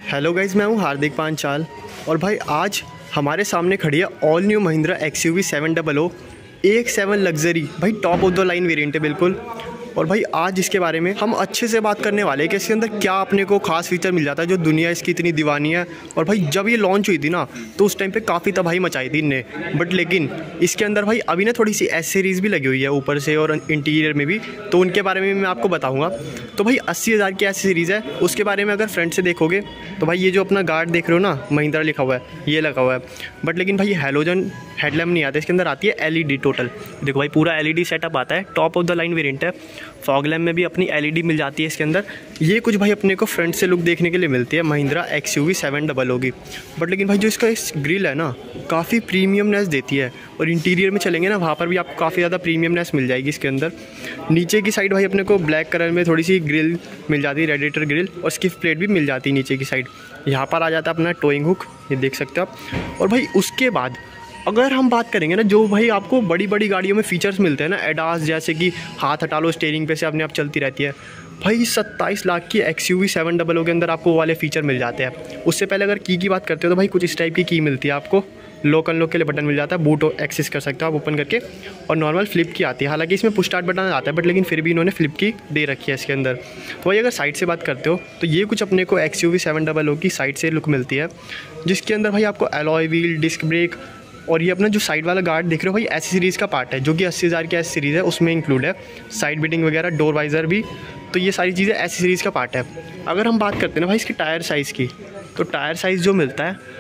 Hello guys, मैं हूँ हार्दिक पांचाल और भाई आज हमारे सामने खड़ी है all new Mahindra XUV 700 AX7 luxury. भाई top of the line variant है बिल्कुल। और भाई आज इसके बारे में हम अच्छे से बात करने वाले हैं कि इसके अंदर क्या अपने को खास फीचर मिल जाता है जो दुनिया इसकी इतनी दीवानी है। और भाई जब ये लॉन्च हुई थी ना तो उस टाइम पे काफ़ी तबाही मचाई थी इनने, बट लेकिन इसके अंदर भाई अभी ना थोड़ी सी एस सीरीज़ भी लगी हुई है ऊपर से और इंटीरियर में भी, तो उनके बारे में मैं आपको बताऊँगा। तो भाई 80,000 की एस सीरीज़ है, उसके बारे में अगर फ्रंट से देखोगे तो भाई ये जो अपना गार्ड देख रहे हो ना, महिंद्रा लिखा हुआ है, ये लगा हुआ है। बट लेकिन भाई हैलोजन हेडलैम्प नहीं आता, इसके अंदर आती है LED टोटल। देखो भाई पूरा LED सेटअप आता है, top of the line variant है। फॉग लैम्प में भी अपनी LED मिल जाती है इसके अंदर। ये कुछ भाई अपने को फ्रंट से लुक देखने के लिए मिलती है महिंद्रा XUV 700 की। बट लेकिन भाई जो इसका इस ग्रिल है ना, काफ़ी प्रीमियमनेस देती है। और इंटीरियर में चलेंगे ना, वहाँ पर भी आपको काफ़ी ज़्यादा प्रीमियमनेस मिल जाएगी इसके अंदर। नीचे की साइड भाई अपने को ब्लैक कलर में थोड़ी सी ग्रिल मिल जाती है, रेडिएटर ग्रिल, और स्किफ प्लेट भी मिल जाती है नीचे की साइड। यहाँ पर आ जाता है अपना टोइंग हुक, ये देख सकते हो आप। और भाई उसके बाद अगर हम बात करेंगे ना, जो भाई आपको बड़ी बड़ी गाड़ियों में फीचर्स मिलते हैं ना, एडास जैसे कि हाथ हटा लो स्टीयरिंग पे से अपने आप चलती रहती है, भाई 27 लाख की XUV 700 के अंदर आपको वो वाले फीचर मिल जाते हैं। उससे पहले अगर की बात करते हो तो भाई कुछ इस टाइप की मिलती है आपको। लोक अनलॉक के लिए बटन मिल जाता है, बूट एक्सेस कर सकते हो आप ओपन करके, और नॉर्मल फ्लिप की आती है। हालांकि इसमें पुश स्टार्ट बटन आता है, बट लेकिन फिर भी इन्होंने फ्लिप की दे रखी है इसके अंदर। तो भाई अगर साइड से बात करते हो तो ये कुछ अपने को XUV 700 की साइड से लुक मिलती है, जिसके अंदर भाई आपको एलॉय व्हील, डिस्क ब्रेक, और ये अपना जो साइड वाला गार्ड देख रहे हो भाई एस सीरीज़ का पार्ट है, जो कि 80,000 की एस सीरीज़ है, उसमें इंक्लूड है। साइड बिटिंग वगैरह, डोर वाइज़र भी, तो ये सारी चीज़ें एस सीरीज़ का पार्ट है। अगर हम बात करते हैं ना भाई इसकी टायर साइज़ की, तो टायर साइज़ जो मिलता है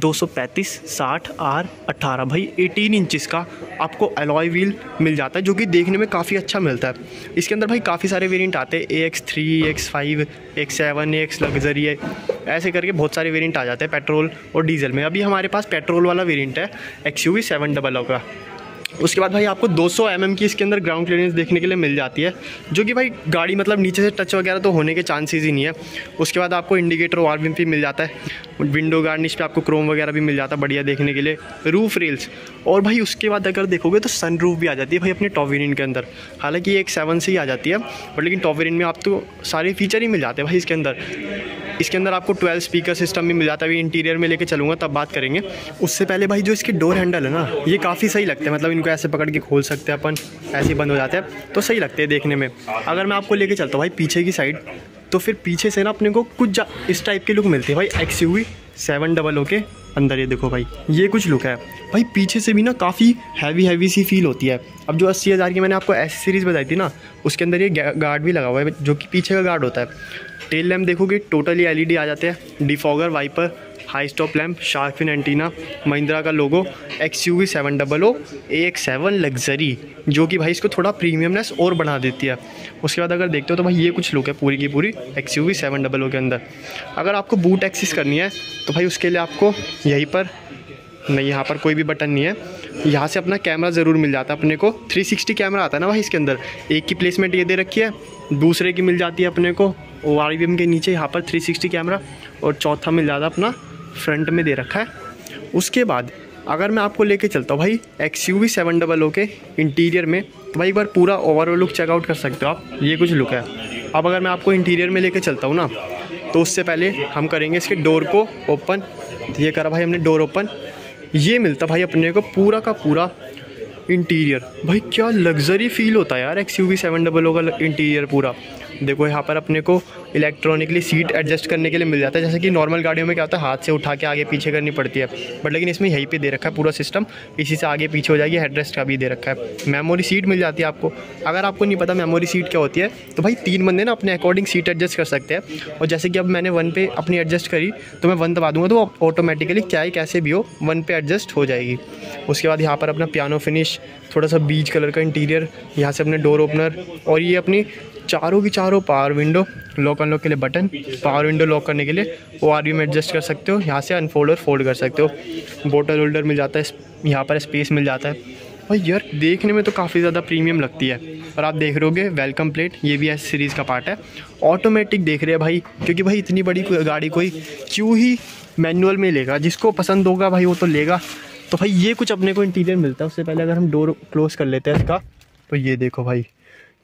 235 60 R18, भाई 18 इंचज़ का आपको एलॉय व्हील मिल जाता है, जो कि देखने में काफ़ी अच्छा मिलता है। इसके अंदर भाई काफ़ी सारे वेरिएंट आते हैं, AX3, AX5, AX7, AX luxury है, ऐसे करके बहुत सारे वेरिएंट आ जाते हैं पेट्रोल और डीजल में। अभी हमारे पास पेट्रोल वाला वेरिएंट है XUV 700 का। उसके बाद भाई आपको 200 mm की इसके अंदर ग्राउंड क्लियरेंस देखने के लिए मिल जाती है, जो कि भाई गाड़ी मतलब नीचे से टच वगैरह तो होने के चांसेस ही नहीं है। उसके बाद आपको इंडिकेटर ORVM भी मिल जाता है, विंडो गार्निश पे आपको क्रोम वगैरह भी मिल जाता है बढ़िया देखने के लिए, रूफ रेल्स। और भाई उसके बाद अगर देखोगे तो सनरूफ भी आ जाती है भाई अपने टॉप वेरिएंट के अंदर। हालांकि ये एक 7 से ही आ जाती है, बट लेकिन टॉप वेरिएंट में आपको सारे फीचर ही मिल जाते हैं भाई इसके अंदर। इसके अंदर आपको 12 स्पीकर सिस्टम भी मिल जाता है। अभी इंटीरियर में लेके चलूँगा तब बात करेंगे। उससे पहले भाई जो इसके डोर हैंडल है ना, ये काफ़ी सही लगते हैं, मतलब इनको ऐसे पकड़ के खोल सकते हैं अपन, ऐसे ही बंद हो जाते हैं, तो सही लगते हैं देखने में। अगर मैं आपको लेके चलता हूँ भाई पीछे की साइड, तो फिर पीछे से ना अपने को कुछ इस टाइप की लुक मिलती है भाई XUV 700 के अंदर। ये देखो भाई, ये कुछ लुक है भाई, पीछे से भी ना काफ़ी हैवी सी फील होती है। अब जो 80,000 की मैंने आपको एस सीरीज़ बताई थी ना, उसके अंदर ये गार्ड भी लगा हुआ है, जो कि पीछे का गार्ड होता है। टेल लैम्प देखोगे टोटली LED आ जाते हैं, defogger, wiper, high stop lamp, shark fin antenna, Mahindra का लोगो, XUV 700 AX7 लग्जरी, जो कि भाई इसको थोड़ा प्रीमियमनेस और बढ़ा देती है। उसके बाद अगर देखते हो तो भाई ये कुछ लुक है पूरी की पूरी XUV 700 के अंदर। अगर आपको बूट एक्सेस करनी है तो भाई उसके लिए आपको यहीं पर नहीं, यहाँ पर कोई भी बटन नहीं है, यहाँ से अपना कैमरा ज़रूर मिल जाता है अपने को। 360 कैमरा आता है ना भाई इसके अंदर। एक की प्लेसमेंट ये दे रखी है, दूसरे की मिल जाती है अपने को ORVM के नीचे यहाँ पर 360 कैमरा, और चौथा मिल जाता है अपना फ्रंट में दे रखा है। उसके बाद अगर मैं आपको लेके चलता हूँ भाई XUV 700 के इंटीरियर में, तो भाई एक बार पूरा ओवरऑल लुक चेकआउट कर सकते हो आप। ये कुछ लुक है। अब अगर मैं आपको इंटीरियर में लेके चलता हूँ ना, तो उससे पहले हम करेंगे इसके डोर को ओपन। ये करा भाई हमने डोर ओपन, ये मिलता भाई अपने को पूरा का पूरा इंटीरियर। भाई क्या लग्जरी फील होता है यार XUV 700 का इंटीरियर पूरा। देखो यहाँ पर अपने को इलेक्ट्रॉनिकली सीट एडजस्ट करने के लिए मिल जाता है, जैसे कि नॉर्मल गाड़ियों में क्या होता है हाथ से उठा के आगे पीछे करनी पड़ती है, बट लेकिन इसमें यहीं पे दे रखा है पूरा सिस्टम, इसी से आगे पीछे हो जाएगी। हेडरेस्ट का भी दे रखा है। मेमोरी सीट मिल जाती है आपको। अगर आपको नहीं पता मेमोरी सीट क्या होती है, तो भाई 3 बंदे ना अपने अकॉर्डिंग सीट एडजस्ट कर सकते हैं। और जैसे कि अब मैंने 1 पे अपनी एडजस्ट करी, तो मैं 1 दबा दूँगा तो ऑटोमेटिकली क्या ही कैसे भी हो 1 पे एडजस्ट हो जाएगी। उसके बाद यहाँ पर अपना पियानो फिनिश, थोड़ा सा बीच कलर का इंटीरियर, यहाँ से अपने डोर ओपनर, और ये अपनी चारों की चारों पावर विंडो, लॉक अनलॉक के लिए बटन, पावर विंडो लॉक करने के लिए ORVM एडजस्ट कर सकते हो, यहाँ से अनफोल्ड और फोल्ड कर सकते हो। बोतल होल्डर मिल जाता है, यहाँ पर स्पेस मिल जाता है। भाई यार देखने में तो काफ़ी ज़्यादा प्रीमियम लगती है। और आप देख रहे होगे वेलकम प्लेट, ये भी एस सीरीज़ का पार्ट है। ऑटोमेटिक देख रहे हैं भाई, क्योंकि भाई इतनी बड़ी गाड़ी कोई क्यों ही मैनुअल में लेगा, जिसको पसंद होगा भाई वो तो लेगा। तो भाई ये कुछ अपने को इंटीरियर मिलता है। उससे पहले अगर हम डोर क्लोज़ कर लेते हैं इसका, तो ये देखो भाई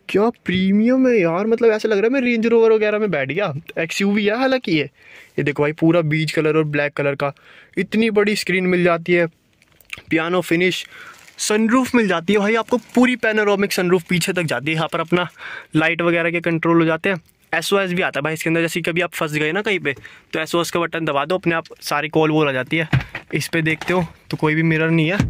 क्या प्रीमियम है यार, मतलब ऐसा लग रहा है मैं रेंज रोवर वगैरह में बैठ गया। एक्सयूवी है हालांकि ये देखो भाई, पूरा बीच कलर और ब्लैक कलर का, इतनी बड़ी स्क्रीन मिल जाती है, पियानो फिनिश, सनरूफ मिल जाती है भाई आपको, पूरी पैनोरामिक सनरूफ पीछे तक जाती है। यहाँ पर अपना लाइट वगैरह के कंट्रोल हो जाते हैं। SOS भी आता है भाई इसके अंदर, जैसे कभी आप फंस गए ना कहीं पे, तो SOS का बटन दबा दो, अपने आप सारी कॉल वॉल आ जाती है। इस पे देखते हो तो कोई भी मिरर नहीं है।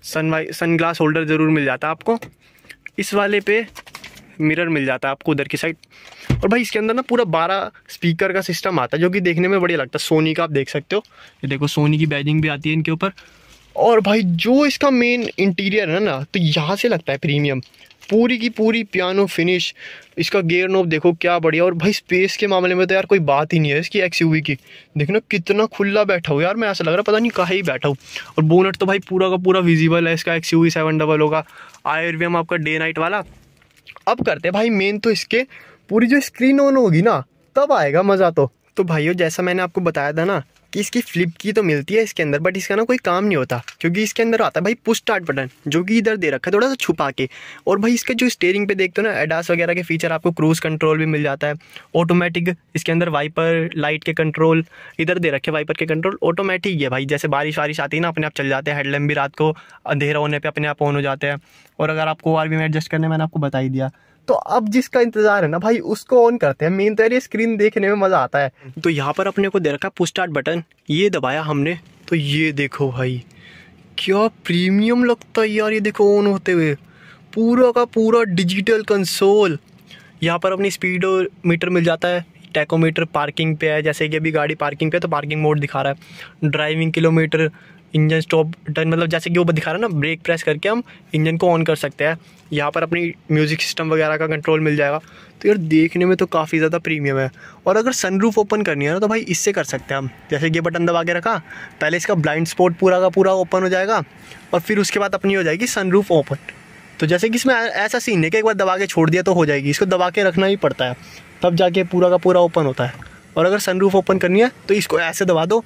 सन ग्लास होल्डर ज़रूर मिल जाता है आपको, इस वाले पे मिरर मिल जाता है आपको उधर की साइड। और भाई इसके अंदर ना पूरा 12 स्पीकर का सिस्टम आता है, जो कि देखने में बढ़िया लगता है। सोनी का आप देख सकते हो, ये देखो सोनी की बैजिंग भी आती है इनके ऊपर। और भाई जो इसका मेन इंटीरियर है ना, तो यहाँ से लगता है प्रीमियम, पूरी की पूरी पियानो फिनिश। इसका गियर नॉब देखो क्या बढ़िया। और भाई स्पेस के मामले में तो यार कोई बात ही नहीं है इसकी एक्सयूवी की। देखना कितना खुला बैठा हूँ यार मैं, ऐसा लग रहा है पता नहीं कहाँ ही बैठा हूँ। और बोनट तो भाई पूरा का पूरा विजिबल है इसका, XUV 700 का IRVM आपका डे नाइट वाला। अब करते हैं भाई मेन, तो इसके पूरी जो स्क्रीन ऑन होगी ना, तब आएगा मज़ा। तो भाइयों जैसा मैंने आपको बताया था ना कि इसकी फ्लिप की तो मिलती है इसके अंदर, बट इसका ना कोई काम नहीं होता, क्योंकि इसके अंदर आता है भाई पुश स्टार्ट बटन, जो कि इधर दे रखा है थोड़ा सा छुपा के। और भाई इसके जो स्टीयरिंग पे देखते हो ना, एडास वगैरह के फीचर, आपको क्रूज कंट्रोल भी मिल जाता है, ऑटोमेटिक इसके अंदर वाइपर लाइट के कंट्रोल इधर दे रखे, वाइपर के कंट्रोल ऑटोमेटिक है भाई। जैसे बारिश वारिश आती है ना, अपने आप चल जाते हैं। हेडलैम्प भी रात को अंधेरा होने पर अपने आप ऑन हो जाते हैं। और अगर आपको ORV में एडजस्ट करने, मैंने आपको बता ही दिया। तो अब जिसका इंतजार है ना भाई, उसको ऑन करते हैं। मेन तो यार ये स्क्रीन देखने में मज़ा आता है। तो यहाँ पर अपने को दे रखा पुश स्टार्ट बटन, ये दबाया हमने तो ये देखो भाई क्या प्रीमियम लगता है यार। ये देखो ऑन होते हुए पूरा का पूरा डिजिटल कंसोल। यहाँ पर अपनी स्पीड मीटर मिल जाता है, टैकोमीटर पार्किंग पे है, जैसे कि अभी गाड़ी पार्किंग पे है तो पार्किंग मोड दिखा रहा है। Driving kilometre, engine stop turn, मतलब जैसे कि वो दिखा रहा है ना, ब्रेक प्रेस करके हम इंजन को ऑन कर सकते हैं। यहाँ पर अपनी म्यूज़िक सिस्टम वगैरह का कंट्रोल मिल जाएगा। तो यार देखने में तो काफ़ी ज़्यादा प्रीमियम है। और अगर सनरूफ ओपन करनी है ना, तो भाई इससे कर सकते हैं हम। जैसे ये बटन दबा के रखा, पहले इसका ब्लाइंड स्पॉट पूरा का पूरा ओपन हो जाएगा, और फिर उसके बाद अपनी हो जाएगी सनरूफ ओपन। तो जैसे कि इसमें ऐसा सीन है कि एक बार दबा के छोड़ दिया तो हो जाएगी, इसको दबा के रखना ही पड़ता है, तब जाके पूरा का पूरा ओपन होता है। और अगर सनरूफ ओपन करनी है तो इसको ऐसे दबा दो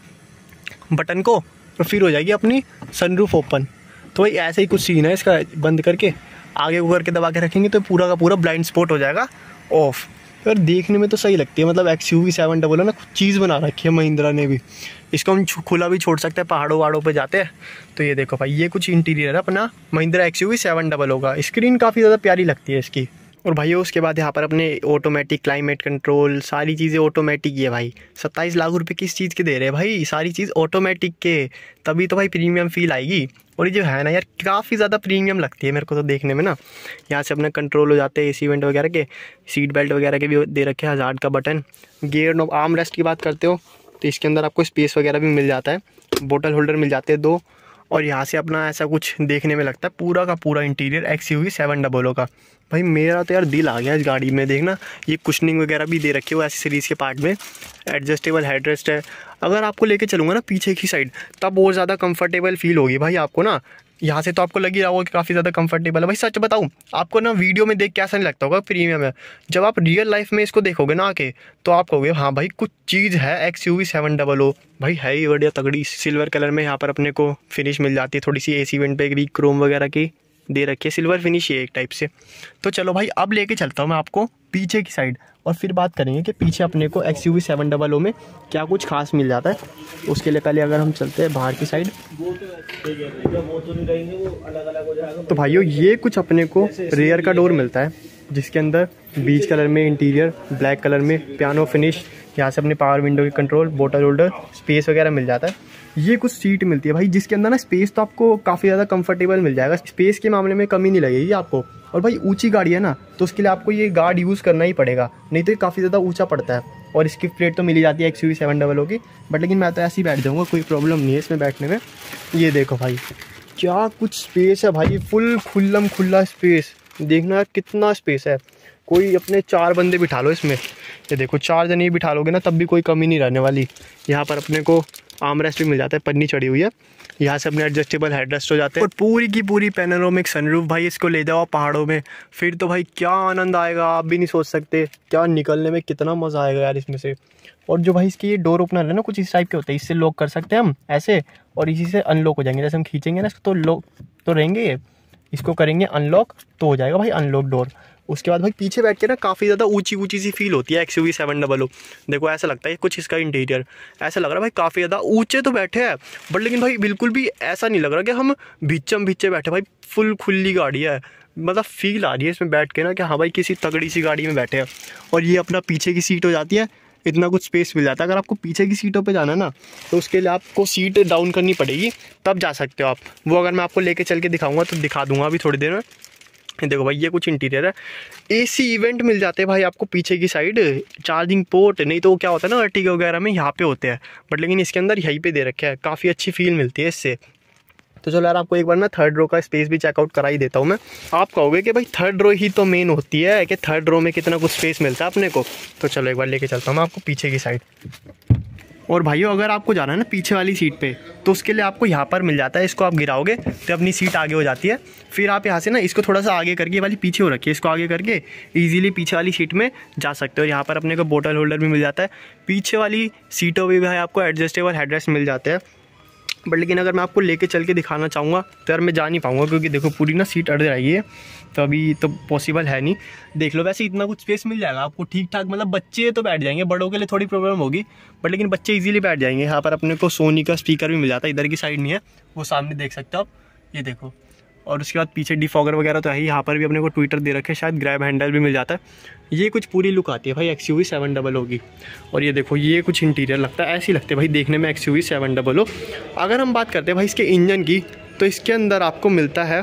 बटन को, तो फिर हो जाएगी अपनी सनरूफ ओपन। तो भाई ऐसे ही कुछ सीन है इसका, बंद करके आगे को करके दबा के रखेंगे तो पूरा का पूरा ब्लाइंड स्पॉट हो जाएगा ऑफ। यार देखने में तो सही लगती है, मतलब XUV 700 ना कुछ चीज़ बना रखी है महिंद्रा ने भी। इसको हम खुला भी छोड़ सकते हैं, पहाड़ों वहाड़ों पे जाते हैं। तो ये देखो भाई, ये कुछ इंटीरियर है अपना महिंद्रा XUV 700 का। स्क्रीन काफ़ी ज़्यादा प्यारी लगती है इसकी। और भाइयों उसके बाद यहाँ पर अपने ऑटोमेटिक क्लाइमेट कंट्रोल, सारी चीज़ें ऑटोमेटिक ही है भाई। 27 लाख रुपए किस चीज़ के दे रहे हैं भाई, सारी चीज़ ऑटोमेटिक के, तभी तो भाई प्रीमियम फील आएगी। और ये जो है ना यार, काफ़ी ज़्यादा प्रीमियम लगती है मेरे को तो देखने में ना। यहाँ से अपने कंट्रोल हो जाते हैं AC वेंट वगैरह के, सीट बेल्ट वगैरह के भी दे रखे हैं, हज़ार्ड का button, gear knob. Arm rest की बात करते हो तो इसके अंदर आपको स्पेस वगैरह भी मिल जाता है, बोतल होल्डर मिल जाते हैं 2। और यहाँ से अपना ऐसा कुछ देखने में लगता है पूरा का पूरा इंटीरियर XUV 700 का। भाई मेरा तो यार दिल आ गया इस गाड़ी में। देखना ये कुशनिंग वगैरह भी दे रखी है वो एसेसरीज़ के पार्ट में, एडजस्टेबल हेडरेस्ट है। अगर आपको लेके चलूँगा ना पीछे की साइड, तब और ज़्यादा कंफर्टेबल फील होगी भाई आपको ना। यहाँ से तो आपको लग ही रहा होगा कि काफ़ी ज़्यादा कंफर्टेबल है। भाई सच बताऊँ आपको ना, वीडियो में देख के ऐसा नहीं लगता होगा प्रीमियम है। जब आप रियल लाइफ में इसको देखोगे ना आके, तो आप कहोगे हाँ भाई कुछ चीज़ है XUV 700 भाई, है ही बढ़िया तगड़ी। सिल्वर कलर में यहाँ पर अपने को फिनिश मिल जाती है, थोड़ी सी AC वेंट पे एक क्रोम वगैरह की दे रखी है, सिल्वर फिनिश है एक टाइप से। तो चलो भाई अब लेके चलता हूँ मैं आपको पीछे की साइड, और फिर बात करेंगे कि पीछे अपने को XUV 700 में क्या कुछ खास मिल जाता है। उसके लिए पहले अगर हम चलते हैं बाहर की साइड, तो भाइयों ये कुछ अपने को रेयर का डोर मिलता है, जिसके अंदर बीच कलर में इंटीरियर, ब्लैक कलर में पियानो फिनिश, यहाँ से अपने पावर विंडो के कंट्रोल, बोतल होल्डर, स्पेस वगैरह मिल जाता है। ये कुछ सीट मिलती है भाई, जिसके अंदर ना स्पेस तो आपको काफ़ी ज़्यादा कंफर्टेबल मिल जाएगा, स्पेस के मामले में कमी नहीं लगेगी आपको। और भाई ऊंची गाड़ी है ना, तो उसके लिए आपको ये गार्ड यूज़ करना ही पड़ेगा, नहीं तो ये काफ़ी ज़्यादा ऊंचा पड़ता है। और इसकी प्लेट तो मिली जाती है XUV 700 की, बट लेकिन मैं तो ऐसे ही बैठ जाऊँगा, कोई प्रॉब्लम नहीं है इसमें बैठने में। ये देखो भाई क्या कुछ स्पेस है भाई, फुल खुल्लम खुल्ला स्पेस। देखना कितना स्पेस है, कोई अपने 4 बंदे बिठा लो इसमें। ये देखो 4 जने ही बिठा लोगे ना, तब भी कोई कमी नहीं रहने वाली। यहाँ पर अपने को आर्म रेस्ट भी मिल जाता है, पन्नी चढ़ी हुई है, यहाँ से अपने एडजस्टेबल हेडरेस्ट हो जाते हैं। और पूरी की पूरी पैनोरामिक सनरूफ भाई, इसको ले जाओ पहाड़ों में, फिर तो भाई क्या आनंद आएगा, आप भी नहीं सोच सकते। क्या निकलने में कितना मज़ा आएगा यार इसमें से। और जो भाई इसकी ये डोर ओपनर है ना, कुछ इस टाइप के होते हैं, इससे लॉक कर सकते हैं हम ऐसे, और इसी से अनलॉक हो जाएंगे। जैसे हम खींचेंगे ना तो लॉक तो रहेंगे, ये इसको करेंगे अनलॉक तो हो जाएगा भाई अनलॉक डोर। उसके बाद भाई पीछे बैठ के ना काफ़ी ज़्यादा ऊंची सी फील होती है XUV 700। देखो ऐसा लगता है कुछ इसका इंटीरियर ऐसा लग रहा है भाई काफ़ी ज़्यादा ऊंचे तो बैठे हैं, बट लेकिन भाई बिल्कुल भी ऐसा नहीं लग रहा कि हम भीचे बैठे। भाई फुल खुली गाड़ी है, मतलब फील आ रही है इसमें बैठ के ना कि हाँ भाई किसी तगड़ी सी गाड़ी में बैठे हैं। और ये अपना पीछे की सीट हो जाती है, इतना कुछ स्पेस मिल जाता है। अगर आपको पीछे की सीटों पे जाना ना तो उसके लिए आपको सीट डाउन करनी पड़ेगी, तब जा सकते हो आप। वो अगर मैं आपको लेके चल के दिखाऊंगा तो दिखा दूंगा अभी थोड़ी देर में। देखो भाई ये कुछ इंटीरियर है। AC इवेंट मिल जाते हैं भाई आपको पीछे की साइड, चार्जिंग पोर्ट नहीं तो क्या होता है ना अर्टिगा वगैरह में यहाँ पे होते हैं, बट लेकिन इसके अंदर यहीं पे दे रखे हैं। काफ़ी अच्छी फील मिलती है इससे। तो चलो यार आपको एक बार ना थर्ड रो का स्पेस भी चेकआउट करा ही देता हूँ मैं। आप कहोगे कि भाई थर्ड रो ही तो मेन होती है कि थर्ड रो में कितना कुछ स्पेस मिलता है अपने को। तो चलो एक बार लेके चलता हूँ मैं आपको पीछे की साइड। और भाइयों अगर आपको जाना है ना पीछे वाली सीट पे तो उसके लिए आपको यहाँ पर मिल जाता है। इसको आप गिराओगे तो अपनी सीट आगे हो जाती है। फिर आप यहाँ से ना इसको थोड़ा सा आगे करके, ये वाली पीछे हो रखी है, इसको आगे करके इजीली पीछे वाली सीट में जा सकते हो। यहाँ पर अपने को बोतल होल्डर भी मिल जाता है। पीछे वाली सीटों में भी भाई आपको एडजस्टेबल हेडरेस्ट मिल जाते हैं। बट लेकिन अगर मैं आपको लेके चल के दिखाना चाहूँगा तो यार मैं जा नहीं पाऊँगा, क्योंकि देखो पूरी ना सीट अड़ जाएगी है, तो अभी तो पॉसिबल है नहीं। देख लो वैसे इतना कुछ स्पेस मिल जाएगा आपको ठीक ठाक, मतलब बच्चे तो बैठ जाएंगे, बड़ों के लिए थोड़ी प्रॉब्लम होगी, बट लेकिन बच्चे इजीली बैठ जाएंगे। यहाँ पर अपने को सोनी का स्पीकर भी मिल जाता है, इधर की साइड नहीं है, वो सामने देख सकते हो आप, ये देखो। और उसके बाद पीछे डिफॉगर वगैरह तो है ही। यहाँ पर भी अपने को ट्विटर दे रखे, शायद ग्रैब हैंडल भी मिल जाता है। ये कुछ पूरी लुक आती है भाई XUV 700 होगी। और ये देखो ये कुछ इंटीरियर लगता है, ऐसी लगते हैं भाई देखने में XUV 700। अगर हम बात करते हैं भाई इसके इंजन की तो इसके अंदर आपको मिलता है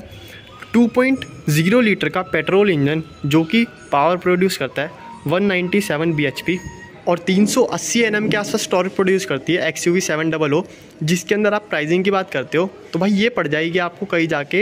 2.0 लीटर का पेट्रोल इंजन, जो कि पावर प्रोड्यूस करता है 197 bhp और 380 Nm के आसपास टॉर्क प्रोड्यूस करती है XUV 700। जिसके अंदर आप प्राइसिंग की बात करते हो तो भाई ये पड़ जाएगी आपको कहीं जाके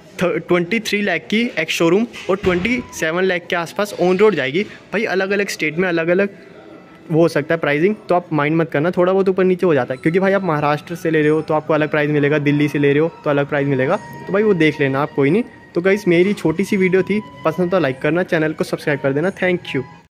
23 लाख की एक्स शोरूम और 27 लाख के आसपास ऑन रोड जाएगी। भाई अलग अलग स्टेट में अलग अलग वो हो सकता है प्राइसिंग, तो आप माइंड मत करना, थोड़ा बहुत ऊपर नीचे हो जाता है। क्योंकि भाई आप महाराष्ट्र से ले रहे हो तो आपको अलग प्राइस मिलेगा, दिल्ली से ले रहे हो तो अलग प्राइस मिलेगा, तो भाई वो देख लेना आप, कोई नहीं। तो गाइस मेरी छोटी सी वीडियो थी, पसंद तो लाइक करना, चैनल को सब्सक्राइब कर देना। Thank you.